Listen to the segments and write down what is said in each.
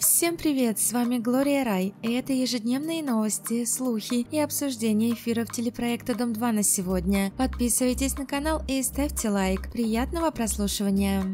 Всем привет, с вами Глория Рай, и это ежедневные новости, слухи и обсуждения эфиров телепроекта Дом-2 на сегодня. Подписывайтесь на канал и ставьте лайк. Приятного прослушивания!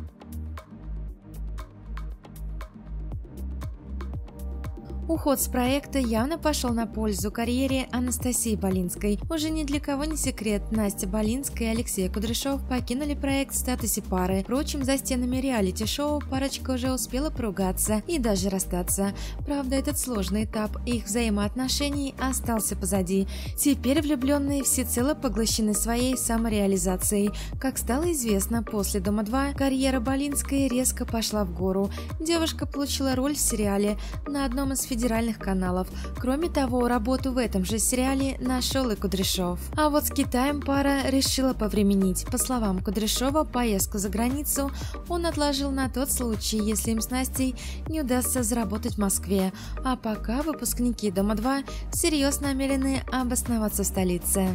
Уход с проекта явно пошел на пользу карьере Анастасии Болинской. Уже ни для кого не секрет, Настя Болинская и Алексей Кудряшов покинули проект в статусе пары. Впрочем, за стенами реалити-шоу парочка уже успела поругаться и даже расстаться. Правда, этот сложный этап их взаимоотношений остался позади. Теперь влюбленные всецело поглощены своей самореализацией. Как стало известно, после Дома-2 карьера Болинской резко пошла в гору. Девушка получила роль в сериале на одном из федеральных каналов. Кроме того, работу в этом же сериале нашел и Кудряшов. А вот с Китаем пара решила повременить. По словам Кудряшова, поездку за границу он отложил на тот случай, если им с Настей не удастся заработать в Москве. А пока выпускники Дома-2 всерьез намерены обосноваться в столице.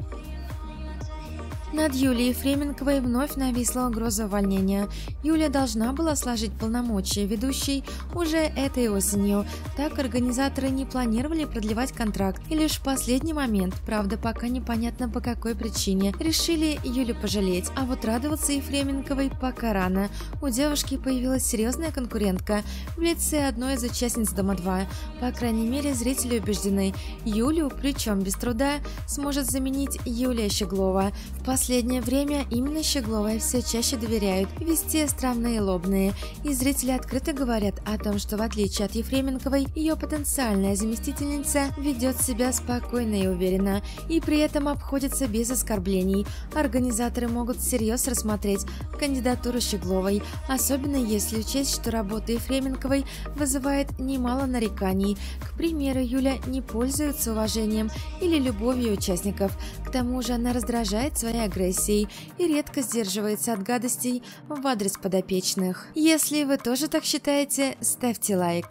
Над Юлией Ефременковой вновь нависла угроза увольнения. Юля должна была сложить полномочия ведущей уже этой осенью. Так организаторы не планировали продлевать контракт. И лишь в последний момент, правда пока непонятно по какой причине, решили Юлю пожалеть. А вот радоваться Ефременковой пока рано. У девушки появилась серьезная конкурентка в лице одной из участниц Дома-2. По крайней мере, зрители убеждены, Юлю, причем без труда, сможет заменить Юлия Щеглова. В последнее время именно Щегловой все чаще доверяют вести островные лобные, и зрители открыто говорят о том, что в отличие от Ефременковой, ее потенциальная заместительница ведет себя спокойно и уверенно, и при этом обходится без оскорблений. Организаторы могут всерьез рассмотреть кандидатуру Щегловой, особенно если учесть, что работа Ефременковой вызывает немало нареканий. К примеру, Юля не пользуется уважением или любовью участников, к тому же она раздражает своей агрессией и редко сдерживается от гадостей в адрес подопечных. Если вы тоже так считаете, ставьте лайк.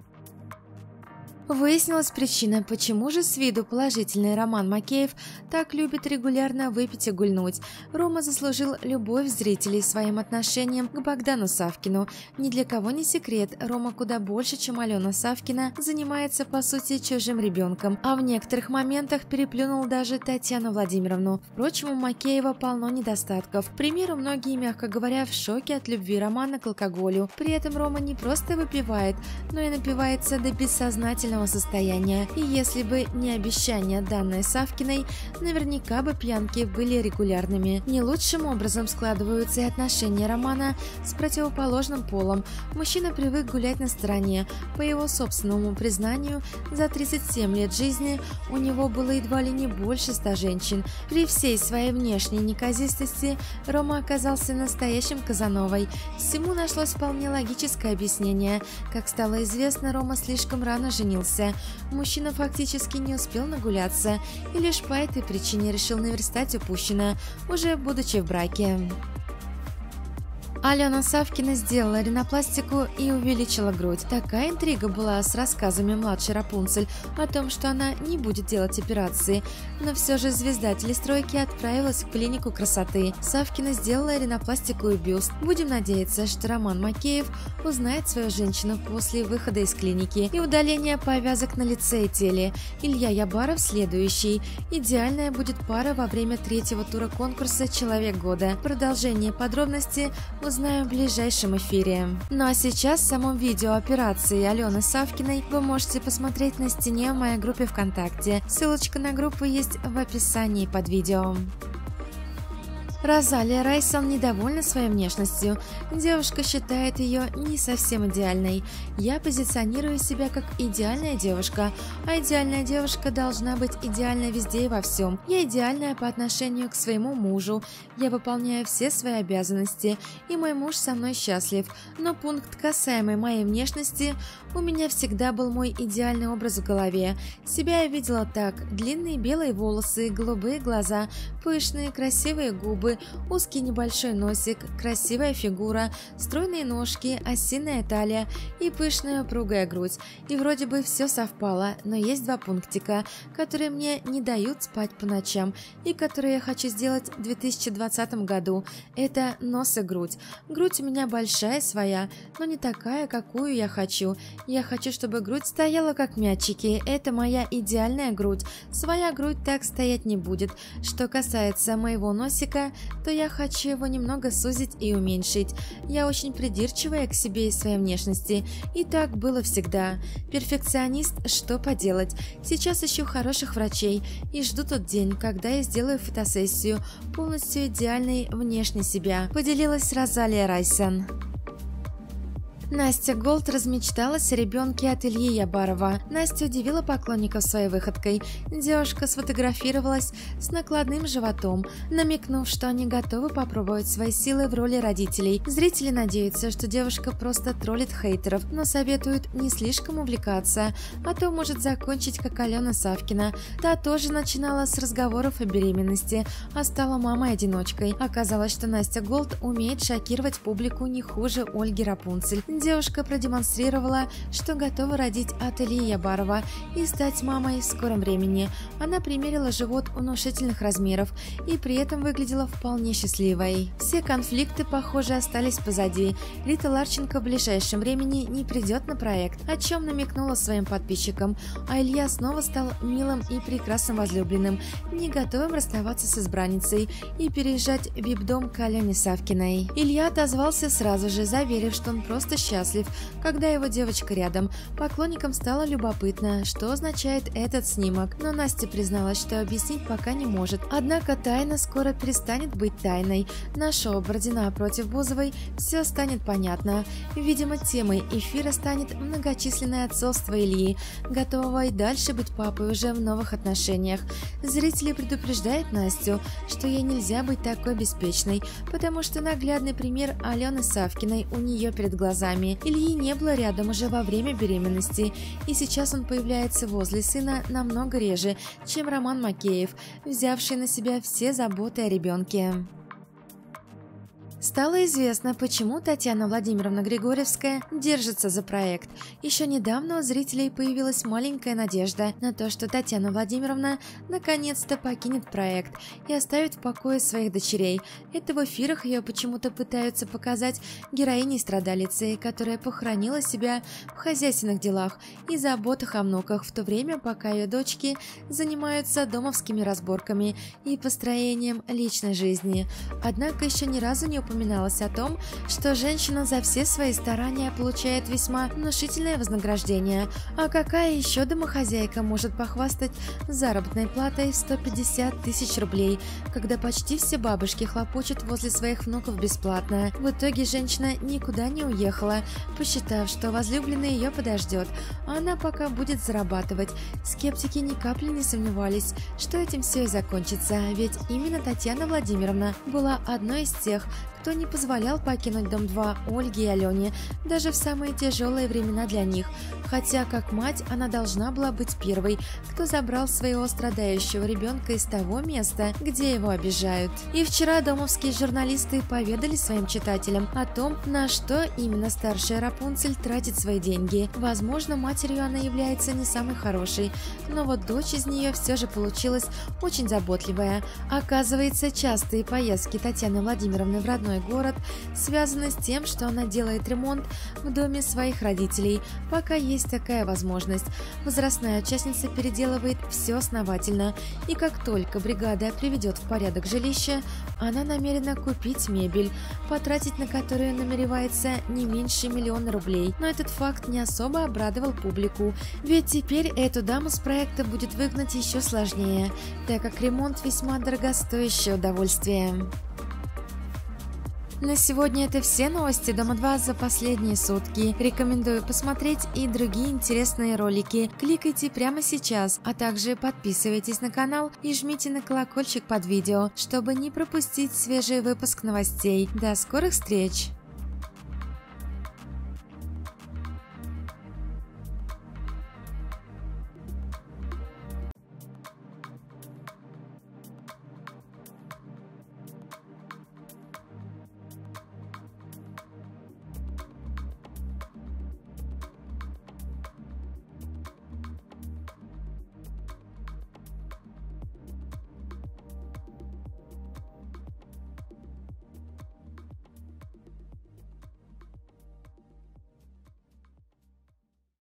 Выяснилась причина, почему же с виду положительный Роман Макеев так любит регулярно выпить и гульнуть. Рома заслужил любовь зрителей своим отношением к Богдану Савкину. Ни для кого не секрет, Рома куда больше, чем Алена Савкина, занимается по сути чужим ребенком, а в некоторых моментах переплюнул даже Татьяну Владимировну. Впрочем, у Макеева полно недостатков. К примеру, многие, мягко говоря, в шоке от любви Романа к алкоголю. При этом Рома не просто выпивает, но и напивается до бессознательного состояния, и если бы не обещание данной Савкиной, наверняка бы пьянки были регулярными. Не лучшим образом складываются и отношения Романа с противоположным полом. Мужчина привык гулять на стороне. По его собственному признанию, за 37 лет жизни у него было едва ли не больше 100 женщин. При всей своей внешней неказистости Рома оказался настоящим казановой. Всему нашлось вполне логическое объяснение. Как стало известно, Рома слишком рано женился. Мужчина фактически не успел нагуляться и лишь по этой причине решил наверстать упущенное, уже будучи в браке. Алена Савкина сделала ринопластику и увеличила грудь. Такая интрига была с рассказами младшей Рапунцель о том, что она не будет делать операции, но все же звезда телестройки отправилась в клинику красоты. Савкина сделала ринопластику и бюст. Будем надеяться, что Роман Макеев узнает свою женщину после выхода из клиники и удаления повязок на лице и теле. Илья Ябаров следующий. Идеальная будет пара во время третьего тура конкурса «Человек года». Продолжение подробностей узнаем в ближайшем эфире. Ну а сейчас в самом видео операции Алены Савкиной вы можете посмотреть на стене в моей группе ВКонтакте. Ссылочка на группу есть в описании под видео. Розалия Райсон недовольна своей внешностью. Девушка считает ее не совсем идеальной. Я позиционирую себя как идеальная девушка, а идеальная девушка должна быть идеальной везде и во всем. Я идеальная по отношению к своему мужу. Я выполняю все свои обязанности, и мой муж со мной счастлив. Но пункт, касаемый моей внешности, у меня всегда был мой идеальный образ в голове. Себя я видела так: длинные белые волосы, голубые глаза, пышные красивые губы, губы, узкий небольшой носик, красивая фигура, стройные ножки, осиная талия и пышная упругая грудь. И вроде бы все совпало, но есть два пунктика, которые мне не дают спать по ночам и которые я хочу сделать в 2020 году. Это нос и грудь. Грудь у меня большая своя, но не такая, какую я хочу. Я хочу, чтобы грудь стояла как мячики. Это моя идеальная грудь. Своя грудь так стоять не будет. Что касается моего носика, то я хочу его немного сузить и уменьшить. Я очень придирчивая к себе и своей внешности. И так было всегда. Перфекционист, что поделать. Сейчас ищу хороших врачей и жду тот день, когда я сделаю фотосессию полностью идеальной внешне себя, поделилась Розалия Райсон. Настя Голд размечталась о ребенке от Ильи Ябарова. Настя удивила поклонников своей выходкой. Девушка сфотографировалась с накладным животом, намекнув, что они готовы попробовать свои силы в роли родителей. Зрители надеются, что девушка просто троллит хейтеров, но советуют не слишком увлекаться, а то может закончить как Алена Савкина. Та тоже начинала с разговоров о беременности, а стала мамой-одиночкой. Оказалось, что Настя Голд умеет шокировать публику не хуже Ольги Рапунцель. Девушка продемонстрировала, что готова родить от Ильи Ябарова и стать мамой в скором времени. Она примерила живот внушительных размеров и при этом выглядела вполне счастливой. Все конфликты, похоже, остались позади. Рита Ларченко в ближайшем времени не придет на проект, о чем намекнула своим подписчикам, а Илья снова стал милым и прекрасным возлюбленным, не готовым расставаться с избранницей и переезжать в вип-дом к Алене Савкиной. Илья отозвался сразу же, заверив, что он просто счастлив, когда его девочка рядом. Поклонникам стало любопытно, что означает этот снимок, но Настя призналась, что объяснить пока не может. Однако тайна скоро перестанет быть тайной. На шоу «Бородина против Бузовой» все станет понятно. Видимо, темой эфира станет многочисленное отцовство Ильи, готового и дальше быть папой уже в новых отношениях. Зрители предупреждают Настю, что ей нельзя быть такой беспечной, потому что наглядный пример Алены Савкиной у нее перед глазами. Ильи не было рядом уже во время беременности, и сейчас он появляется возле сына намного реже, чем Роман Макеев, взявший на себя все заботы о ребенке. Стало известно, почему Татьяна Владимировна Григорьевская держится за проект. Еще недавно у зрителей появилась маленькая надежда на то, что Татьяна Владимировна наконец-то покинет проект и оставит в покое своих дочерей. Это в эфирах ее почему-то пытаются показать героиней-страдалицей, которая похоронила себя в хозяйственных делах и заботах о внуках, в то время, пока ее дочки занимаются домовскими разборками и построением личной жизни. Однако еще ни разу не упоминалось о том, что женщина за все свои старания получает весьма внушительное вознаграждение. А какая еще домохозяйка может похвастать заработной платой в 150 тысяч рублей, когда почти все бабушки хлопочут возле своих внуков бесплатно? В итоге женщина никуда не уехала, посчитав, что возлюбленный ее подождет, а она пока будет зарабатывать. Скептики ни капли не сомневались, что этим все и закончится, ведь именно Татьяна Владимировна была одной из тех, кто не позволял покинуть Дом 2 Ольге и Алене даже в самые тяжелые времена для них, хотя как мать она должна была быть первой, кто забрал своего страдающего ребенка из того места, где его обижают. И вчера домовские журналисты поведали своим читателям о том, на что именно старшая Рапунцель тратит свои деньги. Возможно, матерью она является не самой хорошей, но вот дочь из нее все же получилась очень заботливая. Оказывается, частые поездки Татьяны Владимировны в родной город связаны с тем, что она делает ремонт в доме своих родителей, пока есть такая возможность. Возрастная участница переделывает все основательно, и как только бригада приведет в порядок жилище, она намерена купить мебель, потратить на которую намеревается не меньше 1 000 000 рублей. Но этот факт не особо обрадовал публику, ведь теперь эту даму с проекта будет выгнать еще сложнее, так как ремонт весьма дорогостоящее удовольствие. На сегодня это все новости Дома 2 за последние сутки. Рекомендую посмотреть и другие интересные ролики. Кликайте прямо сейчас, а также подписывайтесь на канал и жмите на колокольчик под видео, чтобы не пропустить свежий выпуск новостей. До скорых встреч!